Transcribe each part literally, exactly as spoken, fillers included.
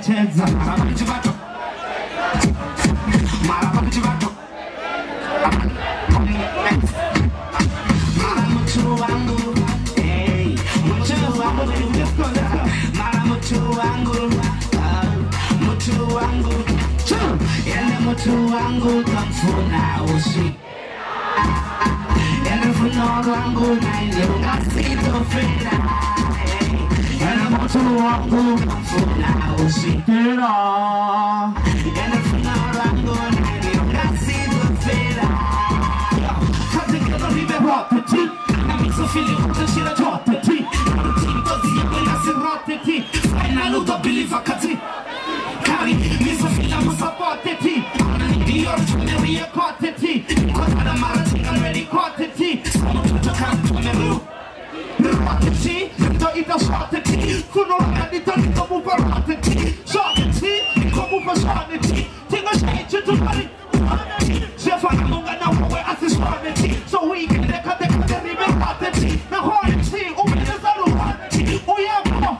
cheza mtu wangu, hey, mtu wangu, mara mtu wangu, mtu wangu, yale mtu wangu kamfuna ushi, yale mfuno wangu na ile ungasito feda, yale mtu wangu kamfuna ushi, yale mfuno wangu na ile ungasito feda. So feeling what she a drop the tea. The team does the when I say rock the tea. And I know the believer cutty. Carry me so feel I must support the tea. The ordinary a caught the tea. Cause I the marathon already caught the tea. Some of the can't come and move. Rock the tea, don't eat the short the tea. Could not have it done to move around the tea. Short the tea, come move a short the tea. Think I change it to money. Chef I am going now where I see short the tea. So we can take a na hoje umeweza ruhani uyamo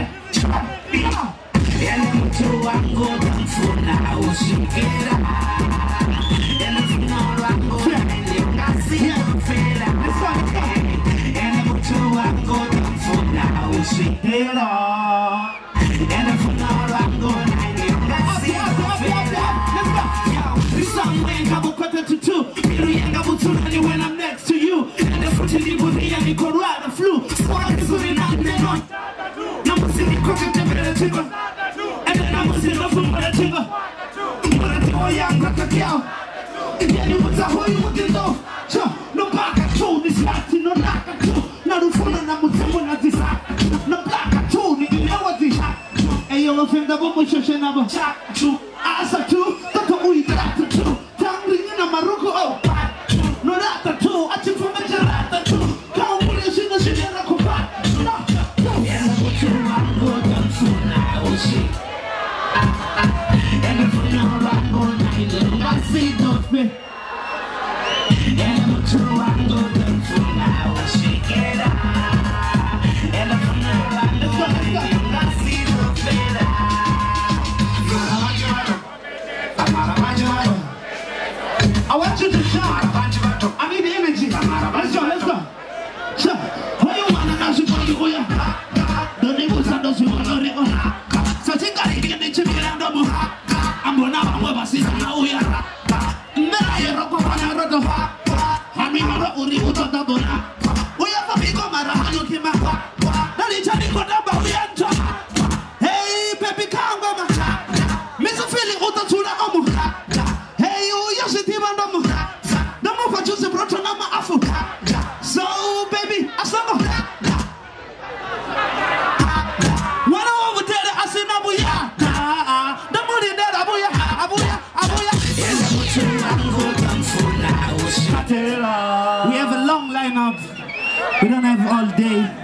yale mtu wangu tamfuna ushikira yale mtu wangu ningasi fela yale mtu wangu tamfuna ushikira yale mtu wangu ningasi fela somewhere kabu kwata tutu miru yenga buturani when I'm next to you. I go ride the flu. Squad is really not dead on. Number city crooked the better trigger. And then I was in the food for the trigger. But I think young got the girl. Yeah, you put a hole you wouldn't know. Sure, no back at two, this Latin, no knock at two. Now the phone and I'm with someone at this act. No black at two, you know what this act. And you'll offend the woman, shoshin of a chat. Two, ass at two, that's what we got to do. Tongue ringing a Maruko, oh, no, that's a two, I think from a rat two. I want you to shout. I need the energy. Let's go, let's go. So, who you wanna know? She put you on. The neighbors are those who want to live on. So, take a look at the chicken and double. I'm going to have a sister now. We are. Never rock on a road of I mean, I'm not only with the double. We have a big Mara. Look him up. Now, it's a little about the answer. Hey, Pepe Kanga. Mister Philly, what the Tuna Amuka. Hey, you, yes, it even the Muka. The Muka just a brought on Africa. So, baby, I saw one over there, I said, Abuya. The money there, Abuya, Abuya, Abuya. We have a long lineup. We don't have all day.